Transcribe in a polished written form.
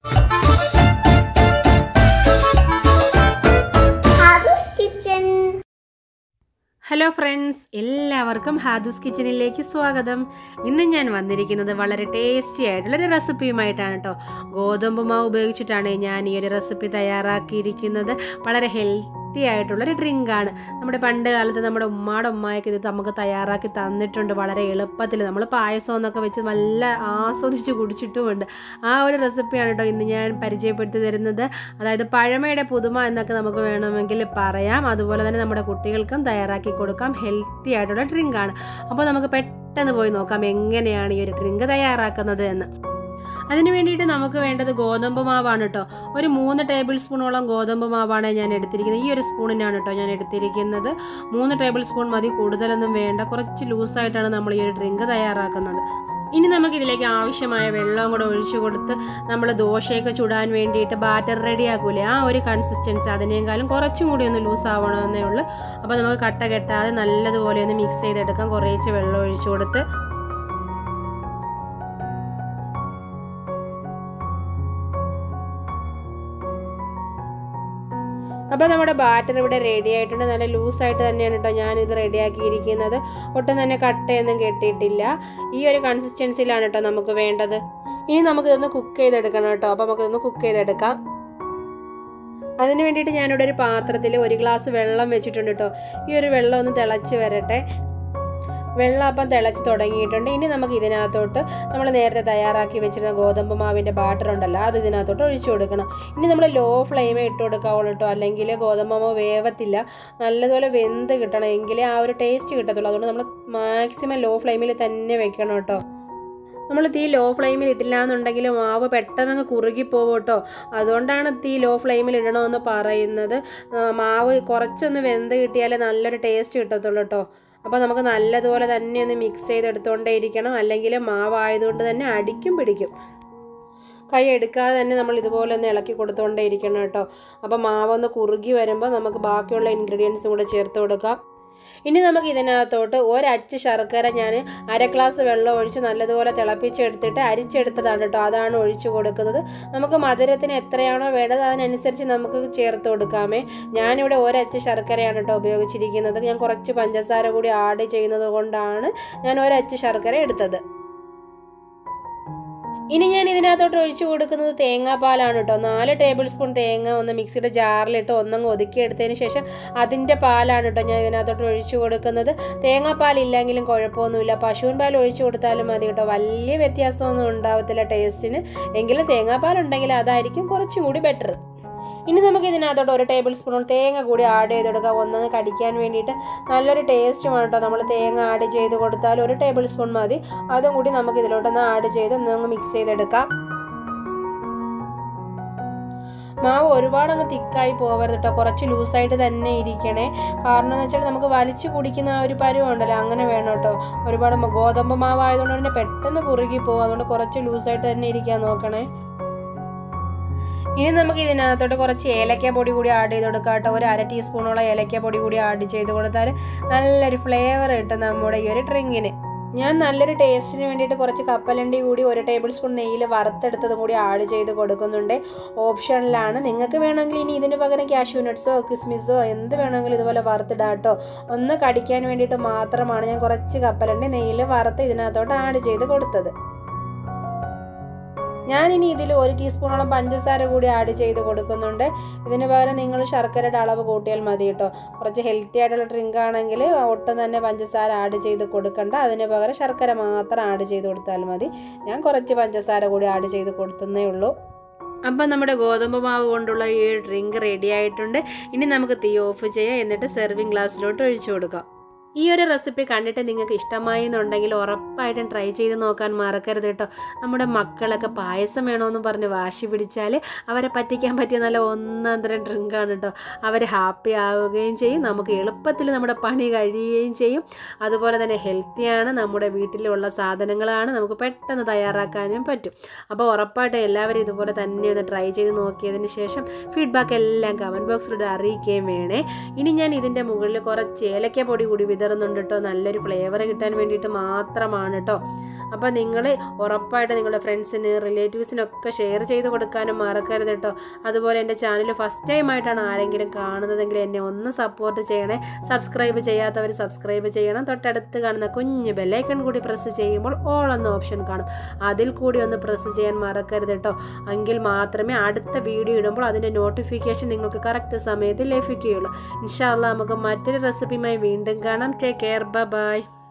Hello friends, എല്ലാവർക്കും ഹാദൂസ് കിച്ചണിലേക്ക് സ്വാഗതം. ഇന്ന് ഞാൻ വന്നിരിക്കുന്നത് വളരെ ടേസ്റ്റി ആയിട്ടുള്ളൊരു റെസിപ്പിയുമായിട്ടാണ് കേട്ടോ. ഗോതമ്പ് മാവ് ഉപയോഗിച്ചിട്ടാണ് ഞാൻ ഈ ഒരു റെസിപ്പി തയ്യാറാക്കിയിരിക്കുന്നത്. വളരെ ഹെൽത്തി ആയിട്ടുള്ളൊരു ഡ്രിങ്കാണ്. നമ്മുടെ പണ്ട് കാലത്ത് നമ്മുടെ ഉമ്മായൊക്കെ ഇത് നമുക്ക് തയ്യാറാക്കി തന്നിട്ടുണ്ട്. വളരെ എളുപ്പത്തിൽ നമ്മൾ പായസം എന്നൊക്കെ വെച്ച് നല്ല ആസ്വദിച്ച് കുടിച്ചിട്ടുമുണ്ട്. ആ ഒരു റെസിപ്പിയാണ് കേട്ടോ ഇന്ന് ഞാൻ പരിചയപ്പെടുത്തി തരുന്നത്. അതായത് പഴമയുടെ പുതുമ എന്നൊക്കെ നമുക്ക് വേണമെങ്കിൽ പറയാം. അതുപോലെ തന്നെ നമ്മുടെ കുട്ടികൾക്കും തയ്യാറാക്കി കൊടുക്കാം. ഹെൽത്തി ആയിട്ടുള്ള ഡ്രിങ്കാണ്. അപ്പോൾ നമുക്ക് പെട്ടെന്ന് പോയി നോക്കാം എങ്ങനെയാണ് ഈ ഒരു ഡ്രിങ്ക് തയ്യാറാക്കുന്നത് എന്ന്. അതിന് വേണ്ടിയിട്ട് നമുക്ക് വേണ്ടത് ഗോതമ്പ് മാവാണ് കേട്ടോ. ഒരു 3 ടേബിൾ സ്പൂണോളം ഗോതമ്പ് മാവാണ് ഞാൻ എടുത്തിരിക്കുന്നത്. ഈ ഒരു സ്പൂണിനാണ് കേട്ടോ ഞാൻ എടുത്തിരിക്കുന്നത്. 3 ടേബിൾ സ്പൂൺ മതി, കൂടുതലൊന്നും വേണ്ട. കുറച്ച് ലൂസായിട്ടാണ് നമ്മൾ ഈ ഒരു ഡ്രിങ്ക് തയ്യാറാക്കുന്നത്. ഇനി നമുക്കിതിലേക്ക് ആവശ്യമായ വെള്ളം കൂടെ ഒഴിച്ചു കൊടുത്ത് നമ്മൾ ദോശയൊക്കെ ചുടാൻ വേണ്ടിയിട്ട് ബാറ്റർ റെഡിയാക്കൂലേ, ആ ഒരു കൺസിസ്റ്റൻസി അതിനേക്കാളും കുറച്ചും കൂടി ഒന്ന് ലൂസ് ആവണമെന്നേ ഉള്ളൂ. അപ്പോൾ നമുക്ക് കട്ട കെട്ടാതെ നല്ലതുപോലെ ഒന്ന് മിക്സ് ചെയ്തെടുക്കാം. കുറേശ്ശെ വെള്ളം ഒഴിച്ചു കൊടുത്ത് അപ്പോൾ നമ്മുടെ ബാറ്റർ ഇവിടെ റെഡി ആയിട്ടുണ്ട്. നല്ല ലൂസായിട്ട് തന്നെയാണ് കേട്ടോ ഞാനിത് റെഡിയാക്കിയിരിക്കുന്നത്. ഒട്ടും തന്നെ കട്ടയൊന്നും കെട്ടിയിട്ടില്ല. ഈ ഒരു കൺസിസ്റ്റൻസിയിലാണ് കേട്ടോ നമുക്ക് വേണ്ടത്. ഇനി നമുക്കിതൊന്ന് കുക്ക് ചെയ്തെടുക്കണം കേട്ടോ. അപ്പോൾ നമുക്കിതൊന്ന് കുക്ക് ചെയ്തെടുക്കാം. അതിന് വേണ്ടിയിട്ട് ഞാനിവിടെ ഒരു പാത്രത്തിൽ 1 ഗ്ലാസ് വെള്ളം വെച്ചിട്ടുണ്ട് കേട്ടോ. ഈ ഒരു വെള്ളം ഒന്ന് തിളച്ച് വരട്ടെ. വെള്ളം അപ്പം തിളച്ച് തുടങ്ങിയിട്ടുണ്ട്. ഇനി നമുക്ക് ഇതിനകത്തോട്ട് നമ്മൾ നേരത്തെ തയ്യാറാക്കി വെച്ചിരുന്ന ഗോതമ്പ് മാവിൻ്റെ ബാറ്റർ ഉണ്ടല്ലോ, അത് ഇതിനകത്തോട്ട് ഒഴിച്ചു കൊടുക്കണം. ഇനി നമ്മൾ ലോ ഫ്ലെയിമേ ഇട്ട് കൊടുക്കാവുള്ളൂ കേട്ടോ, അല്ലെങ്കിൽ ഗോതമ്പ് മാവ് വേവത്തില്ല. നല്ലതുപോലെ വെന്ത് കിട്ടണം, എങ്കിലേ ആ ഒരു ടേസ്റ്റ് കിട്ടത്തുള്ളൂ. അതുകൊണ്ട് നമ്മൾ മാക്സിമം ലോ ഫ്ലെയിമിൽ തന്നെ വെക്കണം കേട്ടോ. നമ്മൾ തീ ലോ ഫ്ലെയിമിൽ ഇട്ടില്ല എന്നുണ്ടെങ്കിൽ മാവ് പെട്ടെന്ന് കുറുകിപ്പോവും കേട്ടോ. അതുകൊണ്ടാണ് തീ ലോ ഫ്ലെയിമിൽ ഇടണമെന്ന് പറയുന്നത്. മാവ് കുറച്ചൊന്ന് വെന്ത് കിട്ടിയാലേ നല്ലൊരു ടേസ്റ്റ് കിട്ടത്തുള്ളൂ കേട്ടോ. അപ്പോൾ നമുക്ക് നല്ലതുപോലെ തന്നെ ഒന്ന് മിക്സ് ചെയ്തെടുത്തുകൊണ്ടേ ഇരിക്കണം, അല്ലെങ്കിൽ മാവായതുകൊണ്ട് തന്നെ അടിക്കും പിടിക്കും. കൈ എടുക്കാതെ തന്നെ നമ്മൾ ഇതുപോലെ ഒന്ന് ഇളക്കി കൊടുത്തുകൊണ്ടേ ഇരിക്കണം കേട്ടോ. അപ്പോൾ മാവൊന്ന് കുറുകി വരുമ്പോൾ നമുക്ക് ബാക്കിയുള്ള ഇൻഗ്രീഡിയൻസും കൂടെ ചേർത്ത് കൊടുക്കാം. ഇനി നമുക്ക് ഇതിനകത്തോട്ട് 1 അച്ച് ശർക്കര ഞാൻ 1/2 ഗ്ലാസ് വെള്ളം ഒഴിച്ച് നല്ലതുപോലെ തിളപ്പിച്ചെടുത്തിട്ട് അരിച്ചെടുത്തതാണ് കേട്ടോ, അതാണ് ഒഴിച്ചു കൊടുക്കുന്നത്. നമുക്ക് മധുരത്തിന് എത്രയാണോ വേണ്ടത് അതിനനുസരിച്ച് നമുക്ക് ചേർത്ത് കൊടുക്കാമേ. ഞാനിവിടെ 1 അച്ച് ശർക്കരയാണ് കേട്ടോ ഉപയോഗിച്ചിരിക്കുന്നത്. ഞാൻ കുറച്ച് പഞ്ചസാര കൂടി ആഡ് ചെയ്യുന്നത് കൊണ്ടാണ് ഞാൻ 1 അച്ച് ശർക്കര എടുത്തത്. ഇനി ഞാൻ ഇതിനകത്തോട്ട് ഒഴിച്ചു കൊടുക്കുന്നത് തേങ്ങാപ്പാലാണ് കേട്ടോ. 4 ടേബിൾ സ്പൂൺ തേങ്ങ ഒന്ന് മിക്സിയുടെ ജാറിലിട്ട് ഒന്നങ്ങ് ഒതുക്കിയെടുത്തതിന് ശേഷം അതിൻ്റെ പാലാണ് കേട്ടോ ഞാൻ ഇതിനകത്തോട്ട് ഒഴിച്ചു കൊടുക്കുന്നത്. തേങ്ങാപ്പാലില്ലെങ്കിലും കുഴപ്പമൊന്നുമില്ല, പശുവിൻ പാൽ ഒഴിച്ചു കൊടുത്താലും മതി കേട്ടോ. വലിയ വ്യത്യാസമൊന്നും ഉണ്ടാവത്തില്ല ടേസ്റ്റിന്. എങ്കിലും തേങ്ങാപ്പാലുണ്ടെങ്കിൽ അതായിരിക്കും കുറച്ചും കൂടി ബെറ്റർ. ഇനി നമുക്ക് ഇതിനകത്തോട്ട് 1 ടേബിൾ സ്പൂൺ തേങ്ങ കൂടി ആഡ് ചെയ്ത് കൊടുക്കാം, ഒന്നങ്ങ് കടിക്കാൻ വേണ്ടിയിട്ട്. നല്ലൊരു ടേസ്റ്റുമാണ് കേട്ടോ നമ്മൾ തേങ്ങ ആഡ് ചെയ്ത് കൊടുത്താൽ. 1 ടേബിൾ സ്പൂൺ മതി. അതും കൂടി നമുക്ക് ഇതിലോട്ടൊന്ന് ആഡ് ചെയ്ത് ഒന്നങ്ങ് മിക്സ് ചെയ്തെടുക്കാം. മാവ് ഒരുപാടങ്ങ് തിക്കായി പോകരുത് കേട്ടോ, കുറച്ച് ലൂസായിട്ട് തന്നെ ഇരിക്കണേ. കാരണം എന്ന് വെച്ചാൽ നമുക്ക് വലിച്ചു കുടിക്കുന്ന ആ ഒരു പരുവം ഉണ്ടല്ലോ, അങ്ങനെ വേണം കേട്ടോ. ഒരുപാട് ഗോതമ്പ് മാവായതുകൊണ്ട് തന്നെ പെട്ടെന്ന് കുറുകി പോകും. അതുകൊണ്ട് കുറച്ച് ലൂസായിട്ട് തന്നെ ഇരിക്കാൻ നോക്കണേ. ഇനി നമുക്ക് ഇതിനകത്തോട്ട് കുറച്ച് ഏലക്ക പൊടി കൂടി ആഡ് ചെയ്ത് കൊടുക്കാം കേട്ടോ. 1/2 ടീസ്പൂണോളം ഏലക്ക പൊടി കൂടി ആഡ് ചെയ്ത് കൊടുത്താൽ നല്ലൊരു ഫ്ലേവർ കിട്ടും നമ്മുടെ ഈ ഒരു ഡ്രിങ്കിന്. ഞാൻ നല്ലൊരു ടേസ്റ്റിന് വേണ്ടിയിട്ട് കുറച്ച് കപ്പലണ്ടി കൂടി 1 ടേബിൾ സ്പൂൺ നെയ്യിൽ വറുത്തെടുത്തതും കൂടി ആഡ് ചെയ്ത് കൊടുക്കുന്നുണ്ട്. ഓപ്ഷനിലാണ്. നിങ്ങൾക്ക് വേണമെങ്കിൽ ഇനി ഇതിന് പകരം കാഷ്യൂ നട്ട്സോ കിസ്മിസോ എന്ത് വേണമെങ്കിലും ഇതുപോലെ വറുത്തിടാം കേട്ടോ. ഒന്ന് കടിക്കാൻ വേണ്ടിയിട്ട് മാത്രമാണ് ഞാൻ കുറച്ച് കപ്പലണ്ടി നെയ്യിൽ വറുത്ത് ഇതിനകത്തോട്ട് ആഡ് ചെയ്ത് കൊടുത്തത്. ഞാനിനി ഇതിൽ 1 ടീസ്പൂണോളം പഞ്ചസാര കൂടി ആഡ് ചെയ്ത് കൊടുക്കുന്നുണ്ട്. ഇതിന് പകരം നിങ്ങൾ ശർക്കരയുടെ അളവ് കൂട്ടിയാൽ മതി കേട്ടോ. കുറച്ച് ഹെൽത്തി ആയിട്ടുള്ള ഡ്രിങ്ക് ആണെങ്കിൽ ഒട്ടും തന്നെ പഞ്ചസാര ആഡ് ചെയ്ത് കൊടുക്കണ്ട. അതിന് പകരം ശർക്കര മാത്രം ആഡ് ചെയ്ത് കൊടുത്താൽ മതി. ഞാൻ കുറച്ച് പഞ്ചസാര കൂടി ആഡ് ചെയ്ത് കൊടുത്തേ ഉള്ളൂ. അപ്പം നമ്മുടെ ഗോതമ്പ് മാവ് കൊണ്ടുള്ള ഈ ഡ്രിങ്ക് റെഡി ആയിട്ടുണ്ട്. ഇനി നമുക്ക് തീ ഓഫ് ചെയ്യാം, എന്നിട്ട് സെർവിങ് ഗ്ലാസ്സിലോട്ട് ഒഴിച്ചു കൊടുക്കാം. ഈ ഒരു റെസിപ്പി കണ്ടിട്ട് നിങ്ങൾക്ക് ഇഷ്ടമായി എന്നുണ്ടെങ്കിൽ ഉറപ്പായിട്ടും ട്രൈ ചെയ്ത് നോക്കാൻ മറക്കരുത് കേട്ടോ. നമ്മുടെ മക്കളൊക്കെ പായസം വേണമെന്ന് പറഞ്ഞ് വാശി പിടിച്ചാൽ അവരെ പറ്റിക്കാൻ പറ്റിയ നല്ല ഒന്നാന്തരം ഡ്രിങ്കാണ് കേട്ടോ. അവർ ഹാപ്പി ആവുകയും ചെയ്യും, നമുക്ക് എളുപ്പത്തിൽ നമ്മുടെ പണി കഴിയുകയും ചെയ്യും. അതുപോലെ തന്നെ ഹെൽത്തിയാണ്, നമ്മുടെ വീട്ടിലുള്ള സാധനങ്ങളാണ്, നമുക്ക് പെട്ടെന്ന് തയ്യാറാക്കാനും പറ്റും. അപ്പോൾ ഉറപ്പായിട്ടും എല്ലാവരും ഇതുപോലെ തന്നെ ഒന്ന് ട്രൈ ചെയ്ത് നോക്കിയതിന് ശേഷം ഫീഡ്ബാക്ക് എല്ലാം കമൻറ്റ് ബോക്സിലൂടെ അറിയിക്കുകയും വേണേ. ഇനി ഞാൻ ഇതിൻ്റെ മുകളിൽ കുറച്ച് ഏലക്ക പൊടി കൂടി വിതറുന്നുണ്ട് കേട്ടോ. നല്ലൊരു ഫ്ലേവർ കിട്ടാൻ വേണ്ടിയിട്ട് മാത്രമാണ് കേട്ടോ. അപ്പോൾ നിങ്ങൾ ഉറപ്പായിട്ട് നിങ്ങളുടെ ഫ്രണ്ട്സിന് റിലേറ്റീവ്സിനൊക്കെ ഷെയർ ചെയ്ത് കൊടുക്കാനും മറക്കരുത് കേട്ടോ. അതുപോലെ എൻ്റെ ചാനൽ ഫസ്റ്റ് ടൈം ആയിട്ടാണ് ആരെങ്കിലും കാണുന്നതെങ്കിൽ എന്നെ ഒന്ന് സപ്പോർട്ട് ചെയ്യണേ. സബ്സ്ക്രൈബ് ചെയ്യാത്തവർ സബ്സ്ക്രൈബ് ചെയ്യണം. തൊട്ടടുത്ത് കാണുന്ന കുഞ്ഞ് ബെല്ലൈക്കൺ കൂടി പ്രസ് ചെയ്യുമ്പോൾ ഓൾ എന്ന ഓപ്ഷൻ കാണും, അതിൽ കൂടി ഒന്ന് പ്രസ് ചെയ്യാൻ മറക്കരുത് കേട്ടോ. എങ്കിൽ മാത്രമേ അടുത്ത വീഡിയോ ഇടുമ്പോൾ അതിൻ്റെ നോട്ടിഫിക്കേഷൻ നിങ്ങൾക്ക് കറക്റ്റ് സമയത്ത് ലഭിക്കുകയുള്ളൂ. ഇൻഷാ അല്ലാഹ് നമുക്ക് മറ്റൊരു റെസിപ്പിയുമായി വീണ്ടും കാണാം. Take care, by.